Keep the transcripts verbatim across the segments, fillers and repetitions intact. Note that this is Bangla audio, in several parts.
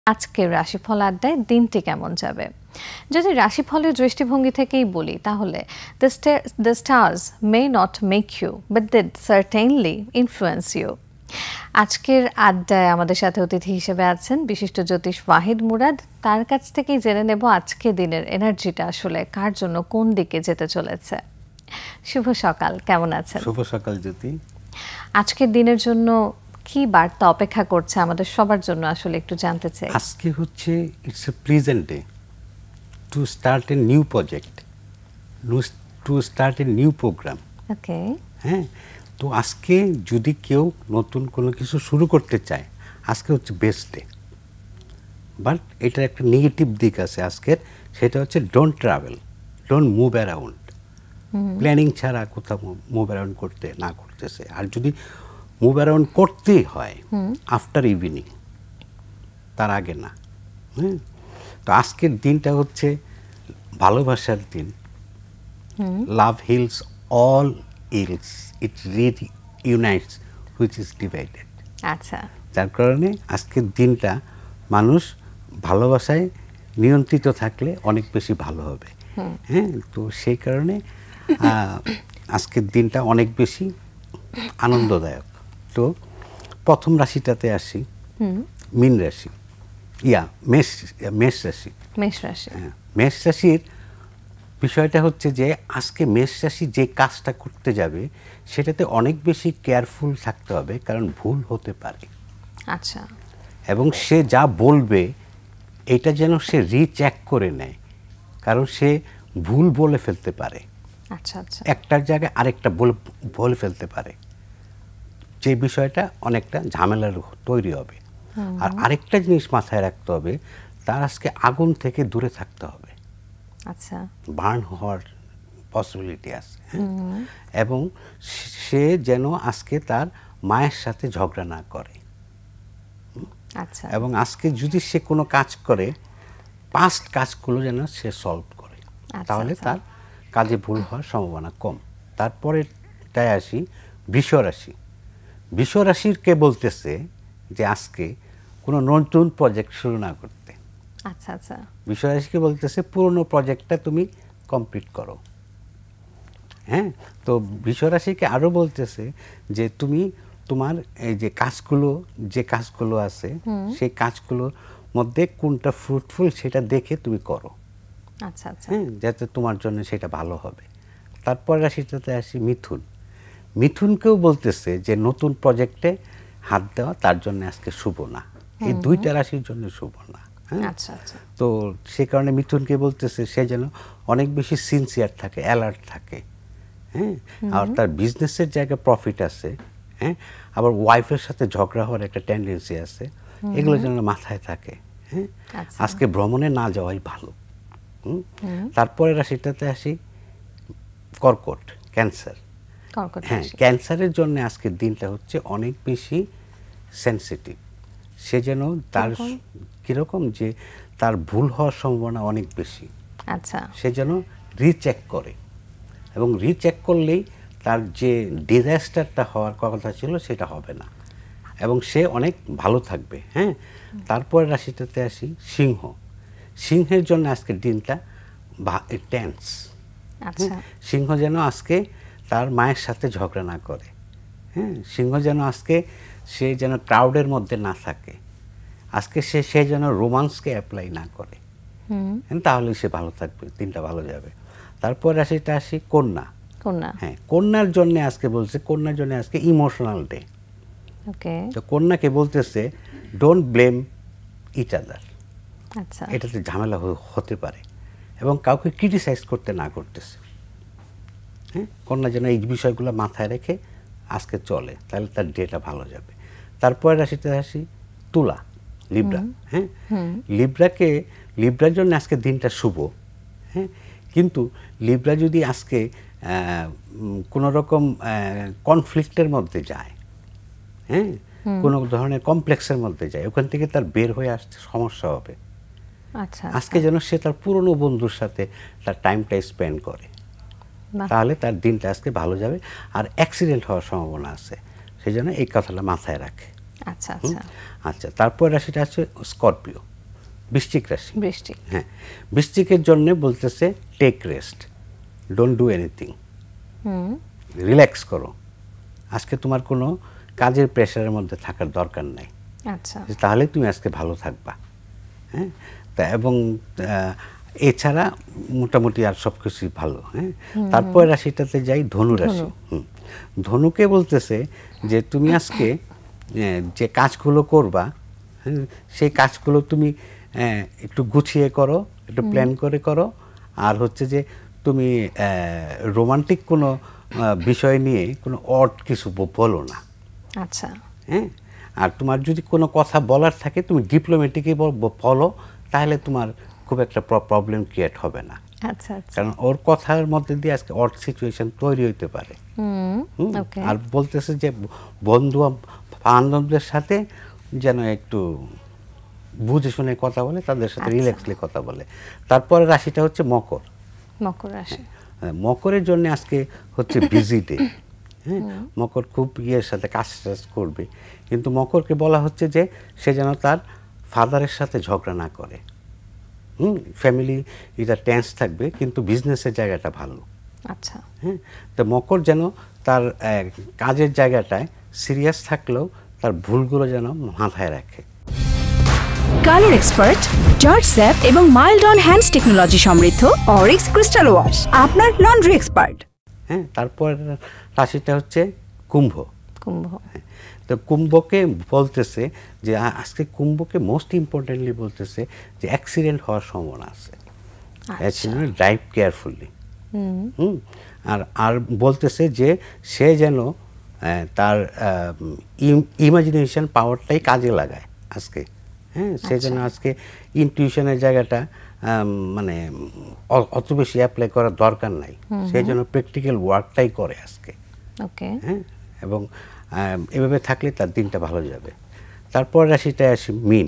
আজকের রাশিফল আড্ডায় দিনটি কেমন যাবে? যদি রাশিফলের দৃষ্টিভঙ্গি থেকেই বলি তাহলে the, sta- the stars may not make you but they certainly influence you. আজকের আড্ডায় আমাদের সাথে অতিথি হিসেবে আছেন বিশিষ্ট জ্যোতিষ ওয়াহিদ মুরাদ। তার কাছ থেকেই জেনে নেব আজকে দিনের এনার্জিটা আসলে কার জন্য কোন দিকে যেতে চলেছে। শুভ সকাল, কেমন আছেন? শুভ সকাল জ্যোতি। আজকের দিনের জন্য কি বার্তা অপেক্ষা করছে আমাদের সবার জন্য আসলে একটু জানতে চাই। আজকে হচ্ছে it's a present day to start a new project, to start a new program. Okay, হ্যাঁ, তো আজকে যদি কেউ নতুন কোনো কিছু শুরু করতে চায় আজকে হচ্ছে বেস্ট ডে। বাট এটার একটা নেগেটিভ দিক আছে আজকের, সেটা হচ্ছে don't travel, don't move around. Planning ছাড়া কোথাও মুভ অ্যারাউন্ড করতে না করতেছে। আর যদি মুভ অ্যারাউন্ড করতেই হয় আফটার ইভিনিং, তার আগে না। হ্যাঁ, তো আজকের দিনটা হচ্ছে ভালোবাসার দিন। Love heals all ills, it reunites which is divided. আচ্ছা, যার কারণে আজকের দিনটা মানুষ ভালোবাসায় নিয়ন্ত্রিত থাকলে অনেক বেশি ভালো হবে। হ্যাঁ, তো সেই কারণে আজকের দিনটা অনেক বেশি আনন্দদায়ক। তো প্রথম রাশিটাতে আসি, মীন রাশি, ইয়া মেষ মেষ রাশি। মেষ রাশি, হ্যাঁ, মেষ রাশির বিষয়টা হচ্ছে যে আজকে মেষ রাশি যে কাজটা করতে যাবে সেটাতে অনেক বেশি কেয়ারফুল থাকতে হবে, কারণ ভুল হতে পারে। আচ্ছা, এবং সে যা বলবে এটা যেন সে রিচেক করে নেয়, কারণ সে ভুল বলে ফেলতে পারে। আচ্ছা আচ্ছা, একটার জায়গায় আরেকটা বলে বলে ফেলতে পারে, যে বিষয়টা অনেকটা ঝামেলার তৈরি হবে। আর আরেকটা জিনিস মাথায় রাখতে হবে, তার আজকে আগুন থেকে দূরে থাকতে হবে। আচ্ছা, বার্ন হওয়ার পসিবিলিটি আছে। এবং সে যেন আজকে তার মায়ের সাথে ঝগড়া না করে। আচ্ছা, এবং আজকে যদি সে কোনো কাজ করে, পাস্ট কাজগুলো যেন সে সলভ করে, তাহলে তার কাজে ভুল হওয়ার সম্ভাবনা কম। তারপরেটাই আসি বৃষ রাশি। বৃষ রাশির কে বলতেছে যে আজকে কোনো নতুন প্রজেক্ট শুরু না করতে। আচ্ছা আচ্ছা, বৃষ রাশিকে বলতেছে পুরনো প্রজেক্টটা তুমি কমপ্লিট করো। হ্যাঁ, তো বৃষ রাশিকে আরও বলতেছে যে তুমি তোমার এই যে কাজগুলো যে কাজগুলো আছে সেই কাজগুলোর মধ্যে কোনটা ফ্রুটফুল সেটা দেখে তুমি করো। আচ্ছা আচ্ছা, হ্যাঁ, যাতে তোমার জন্য সেটা ভালো হবে। তারপর রাশিটাতে আসি মিথুন। মিথুনকেও বলতেছে যে নতুন প্রজেক্টে হাত দেওয়া তার জন্য আজকে শুভ না। এই দুইটা রাশির জন্য শুভ না। হ্যাঁ, আচ্ছা আচ্ছা, তো সে কারণে মিথুনকে বলতেছে সে যেন অনেক বেশি সিনসিয়ার থাকে, অ্যালার্ট থাকে। হ্যাঁ, আর তার বিজনেসের জায়গায় প্রফিট আছে। হ্যাঁ, আবার ওয়াইফের সাথে ঝগড়া হওয়ার একটা টেন্ডেন্সি আছে, এগুলো যেন মাথায় থাকে। হ্যাঁ, আজকে ভ্রমণে না যাওয়াই ভালো। তারপরে রাশিটাতে আসি কর্কট, ক্যান্সার। হ্যাঁ, ক্যান্সারের জন্য আজকের দিনটা হচ্ছে অনেক বেশি সেন্সিটিভ। সে যেন তার কীরকম যে তার ভুল হওয়ার সম্ভাবনা অনেক বেশি। আচ্ছা, সে যেন রিচেক করে, এবং রিচেক করলেই তার যে ডিজাস্টারটা হওয়ার কথা ছিল সেটা হবে না, এবং সে অনেক ভালো থাকবে। হ্যাঁ, তারপরে রাশিটাতে আসি সিংহ। সিংহের জন্য আজকের দিনটা টেন্স। সিংহ যেন আজকে তার মায়ের সাথে ঝগড়া না করে। হ্যাঁ, সিংহ যেন আজকে সে যেন ক্রাউডের মধ্যে না থাকে। আজকে সে সে যেন রোমান্সকে অ্যাপ্লাই না করে, তাহলেই সে ভালো থাকবে, দিনটা ভালো যাবে। তারপর রাশিটা আসি কন্যা। কন্যা, হ্যাঁ, কন্যার জন্য আজকে বলছে, কন্যার জন্য আজকে ইমোশনাল ডে। ওকে, তো কন্যাকে বলতেছে ডোন্ট ব্লেম ইচ আদার। আচ্ছা, এটাতে ঝামেলা হতে পারে, এবং কাউকে ক্রিটিসাইজ করতে না করতেছে। হ্যাঁ, কন্যা যেন এই বিষয়গুলো মাথায় রেখে আজকে চলে, তাহলে তার ডেটা ভালো যাবে। তারপরে রাশিতে আসি তুলা, লিব্রা। হ্যাঁ, লিব্রাকে লিব্রার জন্য আজকে দিনটা শুভ। হ্যাঁ, কিন্তু লিব্রা যদি আজকে কোনো রকম কনফ্লিক্টের মধ্যে যায়, হ্যাঁ, কোনো ধরনের কমপ্লেক্সের মধ্যে যায়, ওখান থেকে তার বের হয়ে আসতে সমস্যা হবে। আচ্ছা, আজকে যেন সে তার পুরনো বন্ধুর সাথে তার টাইমটা স্পেন্ড করে, তাহলে তার দিনটা আজকে ভালো যাবে। আর অ্যাক্সিডেন্ট হওয়ার সম্ভাবনা আছে, সেই জন্য এই কথাটা মাথায় রাখে। আচ্ছা আচ্ছা, আচ্ছা, তারপর রাশিটা আছে স্করপিও। বৃশ্চিক রাশি, বৃষ্টি, হ্যাঁ, বৃশ্চিকের জন্য বলতেছে take rest, don't do anything, relax করো। আজকে তোমার কোনো কাজের প্রেশারের মধ্যে থাকার দরকার নাই, আচ্ছা, তাহলে তুমি আজকে ভালো থাকবা। হ্যাঁ, তা এবং এছাড়া মোটামুটি আর সব কিছুই ভালো। হ্যাঁ, তারপর রাশিটাতে যাই ধনু রাশি। হুম, ধনুকে বলতেছে যে তুমি আজকে যে কাজগুলো করবা, হ্যাঁ, সেই কাজগুলো তুমি একটু গুছিয়ে করো, একটু প্ল্যান করে করো। আর হচ্ছে যে তুমি রোমান্টিক কোনো বিষয় নিয়ে কোনো অড কিছু বলো না। আচ্ছা, হ্যাঁ, আর তোমার যদি কোনো কথা বলার থাকে তুমি ডিপ্লোম্যাটিকই বলো, তাহলে তোমার খুব একটা প্রবলেম ক্রিয়েট হবে না। আচ্ছা, কারণ ওর কথার মধ্যে দিয়ে আজকে অড সিচুয়েশন তৈরি হইতে পারে। আর বলতেছে যে বন্ধু বান্ধবদের সাথে যেন একটু বুঝে শুনে কথা বলে, তাদের সাথে রিল্যাক্সলি কথা বলে। তারপরে রাশিটা হচ্ছে মকর। মকর রাশি, মকরের জন্য আজকে হচ্ছে বিজি ডে। হ্যাঁ, মকর খুব ইয়ের সাথে কাজ টাজ করবে, কিন্তু মকরকে বলা হচ্ছে যে সে যেন তার ফাদারের সাথে ঝগড়া না করে। হুম, ফ্যামিলি এটা টেন্স থাকবে, কিন্তু বিজনেসের জায়গাটা ভালো। আচ্ছা, হ্যাঁ, তো মকর যেন তার কাজের জায়গাটায় সিরিয়াস থাকলেও তার ভুলগুলো যেন মাথায় রাখে। কালার এক্সপার্ট, জর্জ স্যাপ এবং মাইল্ড অন হ্যান্ডস টেকনোলজি সমৃদ্ধ অরিক্স ক্রিস্টাল ওয়াশ আপনার লন্ড্রি এক্সপার্ট। হ্যাঁ, তারপর রাশিটা হচ্ছে কুম্ভ। কুম্ভ, তো কুম্ভকে বলতেছে যে আজকে কুম্ভকে মোস্ট ইম্পর্টেন্টলি বলতেছে যে অ্যাক্সিডেন্ট হওয়ার সম্ভাবনা আছে, ড্রাইভ কেয়ারফুলি। হুম, আর আর বলতেছে যে সে যেন তার ইমাজিনেশন পাওয়ারটাই কাজে লাগায় আজকে। হ্যাঁ, সে যেন আজকে ইনটিউশনের জায়গাটা মানে অত বেশি অ্যাপ্লাই করার দরকার নাই, সে যেন প্র্যাকটিক্যাল ওয়ার্কটাই করে আজকে। ওকে, হ্যাঁ, এবং এভাবে থাকলে তার দিনটা ভালো যাবে। তারপর রাশিটায় আসি মিন।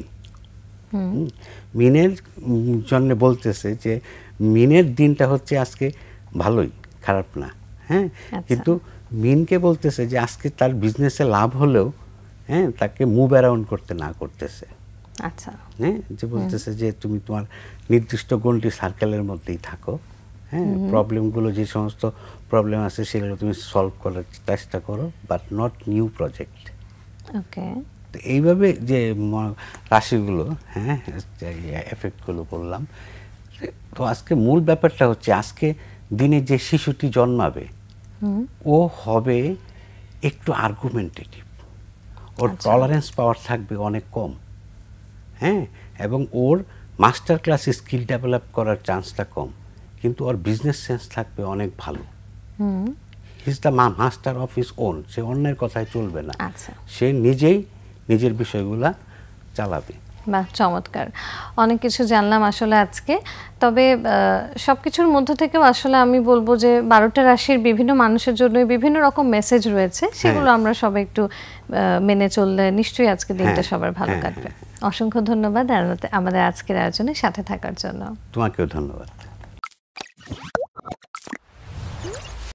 মিনের জন্য বলতেছে যে মিনের দিনটা হচ্ছে আজকে ভালোই, খারাপ না। হ্যাঁ, কিন্তু মিনকে বলতেছে যে আজকে তার বিজনেসে লাভ হলেও হ্যাঁ তাকে মুভ অ্যারাউন্ড করতে না করতেছে। আচ্ছা, হ্যাঁ, যে বলতেছে যে তুমি তোমার নির্দিষ্ট গণ্ডি সার্কেলের মধ্যেই থাকো। হ্যাঁ, প্রবলেমগুলো যে সমস্ত প্রবলেম আছে সেগুলো তুমি সলভ করার চেষ্টা করো, but not new project. Okay, তো এইভাবে যে রাশিগুলো, হ্যাঁ, এফেক্টগুলো বললাম। তো আজকে মূল ব্যাপারটা হচ্ছে আজকে দিনে যে শিশুটি জন্মাবে ও হবে একটু আর্গুমেন্টেটিভ, ওর টলারেন্স পাওয়ার থাকবে অনেক কম। হ্যাঁ, এবং ওর মাস্টার ক্লাস স্কিল ডেভেলপ করার চান্সটা কম, কিন্তু ওর বিজনেস সেন্স থাকবে অনেক ভালো। He's the master of his own, সে অন্যের কথায় চলবে না, সে নিজেই নিজের বিষয়গুলা চালাবে। বাহ, চমৎকার, অনেক কিছু জানলাম আসলে আজকে। তবে সব কিছুর মধ্যে থেকেও আসলে আমি বলবো যে বারোটা রাশির বিভিন্ন মানুষের জন্য বিভিন্ন রকম মেসেজ রয়েছে, সেগুলো আমরা সবাই একটু মেনে চললে নিশ্চয়ই আজকে দিনটা সবার ভালো কাটবে। অসংখ্য ধন্যবাদ আমাদের আজকের আয়োজনে সাথে থাকার জন্য। তোমাকেও ধন্যবাদ।